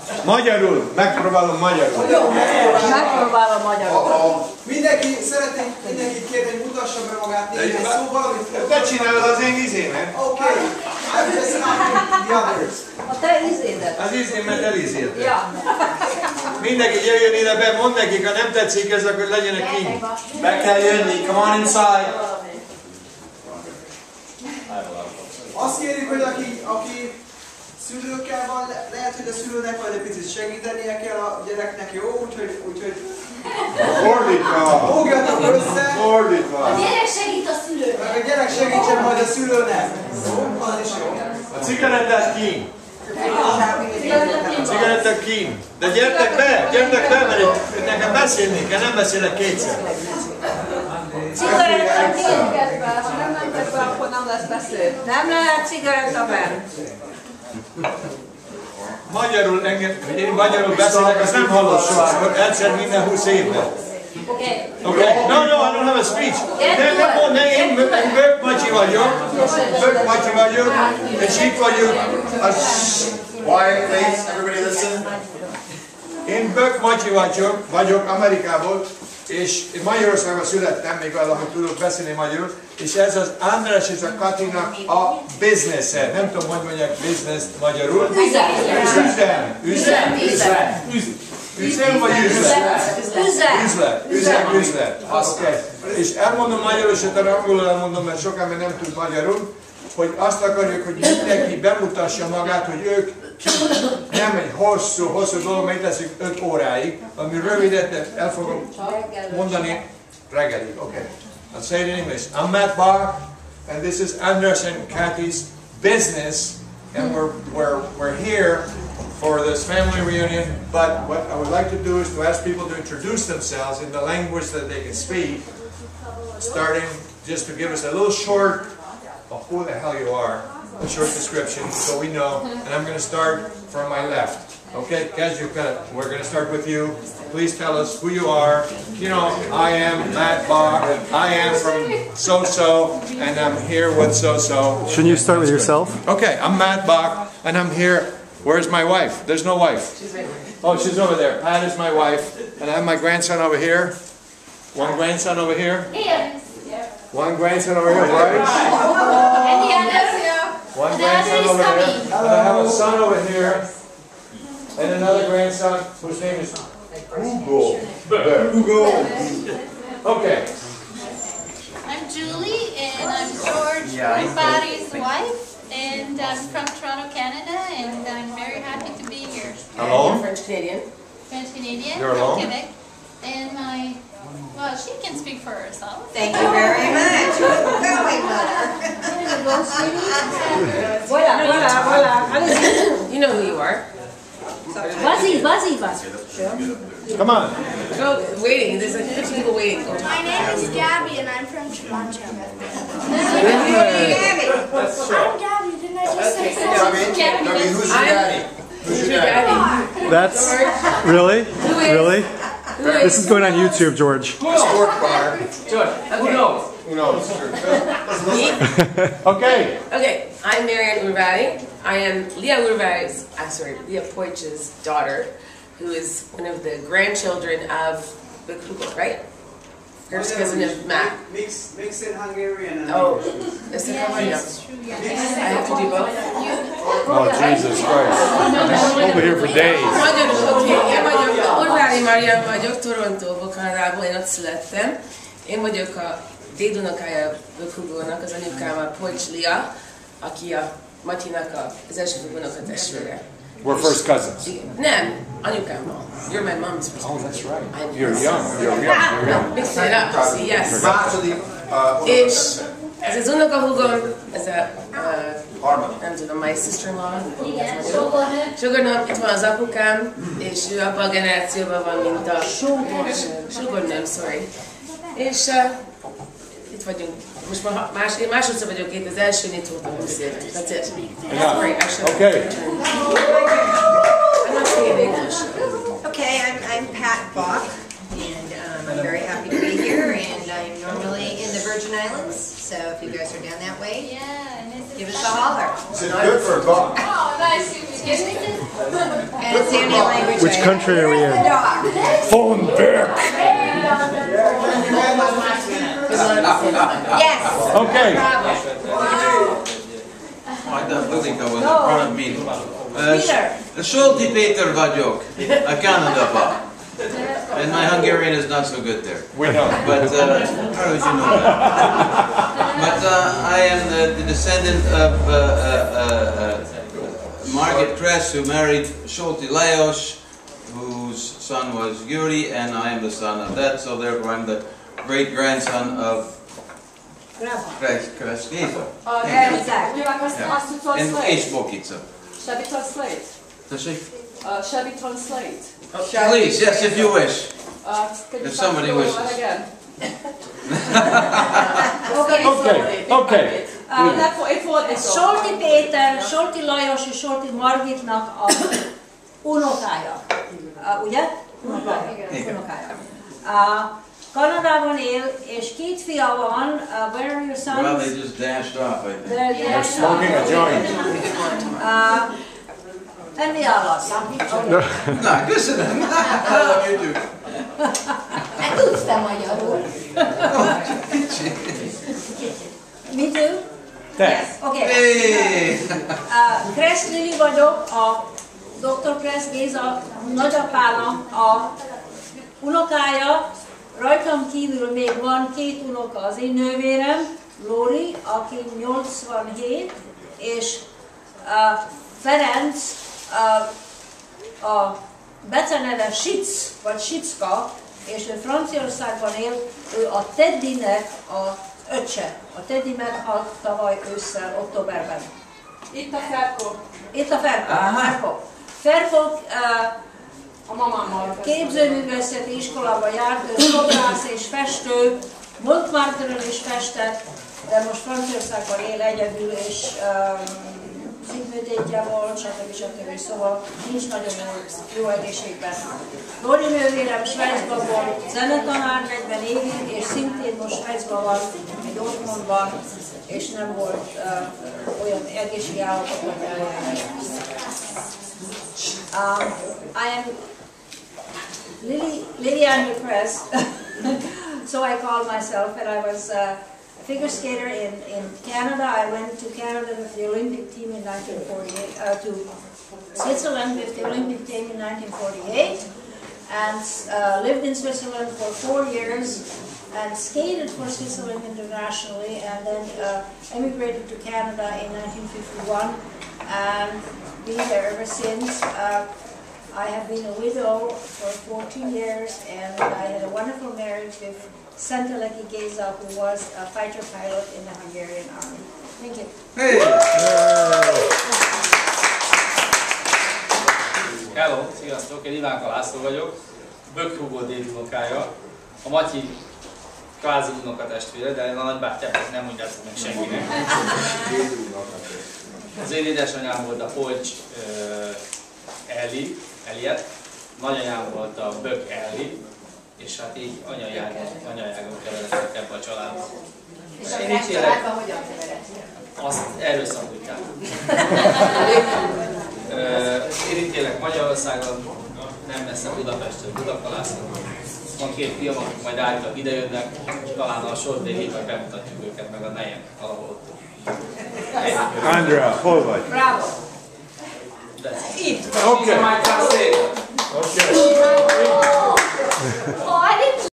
Magyarul, megpróbálom magyarul. Megpróbálom magyarul. Mindenki kérni, hogy mutassa be magát néhány szóval, amit... Te csinálod az én izémet. Oké. I'm just asking the others. A te izédet. Az izémet elizélted. Ja. Mindenki jöjjön ide be, mondd nekik, ha nem tetszik ez, akkor legyenek kint. Be kell jönni, come on inside. Azt kérjük, hogy aki szülőkkel van, lehet, hogy a szülőnek majd egy picit segítenie kell a gyereknek, jó? Úgyhogy Fordítva. fogjatok össze. Fordítva. A gyerek segít a szülőnek. Meg a gyerek segítsen majd a szülőnek. Jó? Az is jó. A cigarettát kín. A cigarettát kín. De gyertek be, mert itt nekem beszélni kell, nem beszélek kétszer. Cigarettát kérget be, ha nem mentek be, akkor nem lesz beszéd. Nem lehet cigaretta benn. Magyarul én magyarul beszélek, azt nem hallod sokszor, egyszer minden 20 évben. Okay. Okay? No, I don't have a speech. Nem mondd, én Bök Matyi vagyok. Bök Matyi vagyok, és itt vagyok. Quiet, please. Everybody listen. Én Bök Matyi vagyok Amerikából, és Magyarországon születtem, még valahogy tudok beszélni magyarul, és ez az András és a Katinak a business-e. Nem tudom, hogy mondják business magyarul. Üzem vagy üzlet? Üzlet. Okay. És elmondom magyarul, és utána angolul elmondom, mert sok ember nem tud magyarul, hogy azt akarjuk, hogy mindenki bemutassa magát, hogy ők nem egy hosszú dolog, meg leszünk 5 óráig, ami rövidet el fogom mondani reggelig. Okay. I'll say it in English. I'm Matt Bach, and this is Anders and Kathy's business, and we're here for this family reunion, but what I would like to do is to ask people to introduce themselves in the language that they can speak, starting just to give us a little short, who the hell you are, a short description, so we know, and I'm going to start from my left. Okay, kezdjük vele. We're going to start with you. Please tell us who you are. You know, I am Matt Bach, I am from so-so, and I'm here with so-so. Shouldn't you start with yourself? Okay, I'm Matt Bach, and I'm here. Where's my wife? There's no wife. Oh, she's over there. Pat is my wife. And I have my grandson over here. One grandson over here. One grandson over here, right? And the other. One grandson over there. And I have a son over here. And another grandson whose name is Hugo. Hugo. Okay. I'm Julie, and I'm George Everybody's wife. And I'm from Toronto, Canada, and I'm very happy to be here. Hello? French Canadian. French Canadian You're from alone? Quebec. And well, she can speak for herself. Thank you very much. Voila. You know who you are. Buzzy. Come on. Oh, waiting. There's like 50 people waiting. My name is Gabby, and I'm from Toronto. I'm Gabby. Didn't I just say something? Gabby, who's your daddy? Who's your daddy? That's really? Really? This is going on YouTube, George. Sport bar. George. Who knows? Who knows? Okay. Okay, I'm Marianne Urvadi. I am Leah Urvadi's, Leah Poitch's daughter, who is one of the grandchildren of the Kruger, right? First cousin of Matt. Mix in Hungarian and Oh, English. that's the I have to do both. Oh, Jesus Christ. I'm over here for days. Én vagyok Urvádi Marian vagyok, Torontóból, Kanadából, én ott születtem. Én vagyok a dédunokája Bökhugónak, az anyukám a Poitch Lia, aki a Matyinak az első unoka testvére. We're first cousins. Nem, anyukámmal. You're my mom's first. Oh, that's right. You're young. Mix it up, see, yes. Második. És ez az unokahúgom, ez nem tudom, my sister-in-law. Sugarnőm, itt van az apukám, és ő abban a generációban van, mint a sugarnőm, sorry. És itt vagyunk. Most már én másodszor vagyok itt, az első itt voltam 20 éve. That's it. That's great, actually. Okay. I'm not speaking English. Okay, I'm Pat Bach, and I'm very happy to be here, and I'm normally in the Virgin Islands, so if you guys are down that way, give us a holler. Is it good for a dog? Oh, nice to meet you. And it's understand your language. Which country are we in? Von Berg. Yes. Okay. I think I was in front of me. Solti Péter vagyok, a Canada-ba. And my Hungarian is not so good there. We know. But, how did you know that? But I am the descendant of Margit Kress, who married Solti Lajos, whose son was Yuri, and I am the son of that, so therefore I'm the great-grandson of Kress Géza. És Bokica. Shall we translate? Shall we translate? Please, yes, if you wish. If somebody wishes. Again. Okay. Solti Péter, Solti Lajos és Solti Margitnak a unokája. Ugye? Unokája. Kanadában él, és két fia van. Where are your sons? Well, they just dashed off, I think. They're smoking a joint. Enni állat. Na, köszönöm. Hallom, you too. Hát tudsz te magyarul. Me too? Yes. Okay. Kress Lili vagyok, a Dr. Kress Géza nagyapának a unokája. Rajtam kívül még van két unoka, az én nővérem, Lóri, aki 87, és Ferenc, a beceneve Sic, vagy Sicka, és ő Franciaországban él, ő a Teddynek az öccse. A Teddy meghalt tavaly ősszel, októberben. Itt a Ferko. Itt a Ferko. Ferko a mamámmal. Képzőművészeti iskolába járt, ő szobrász és festő, Montmartre-ön is festett, de most Franciaországban él egyedül, és szívműtétje volt, stb. Szóval nincs nagyon jó egészségben. Lori nővérem Svájcban volt zenetanár 40 évig, és szintén most Svájcban van, egy otthonban, és nem volt olyan egészségi állapotban, hogy eljönnek. I am Liliane Kress, so I call myself, and I was a figure skater in Canada. I went to Canada with the Olympic team in 1948, to Switzerland with the Olympic team in 1948, and lived in Switzerland for 4 years, and skated for Switzerland internationally, and then emigrated to Canada in 1951, and been there ever since. I have been a widow for 14 years, and I had a wonderful marriage with Szenteleki Géza, who was a fighter pilot in the Hungarian army. Thank you. Hey! Hello, sziasztok, én Ivánka László vagyok, Böck Hugo dédunokája, a Matyi kvázi unokatestvére, de a nagybátyákat nem mondjátok meg senkinek. Az én édesanyám volt a Polcs Eliet, nagyanyám volt a Böck Elli, és hát így anyajágon keveredtek ebbe a családba. Én itt élek, azt erőszakítják. Én itt élek Magyarországon, nem messze Budapestről, Budakalászon. Van két fiam, akik majd állítólag idejönnek, és talán a sor végig majd bemutatjuk őket meg a nejem, valahol ott. Andrea, hol vagy? Bravo! Itt! Okay.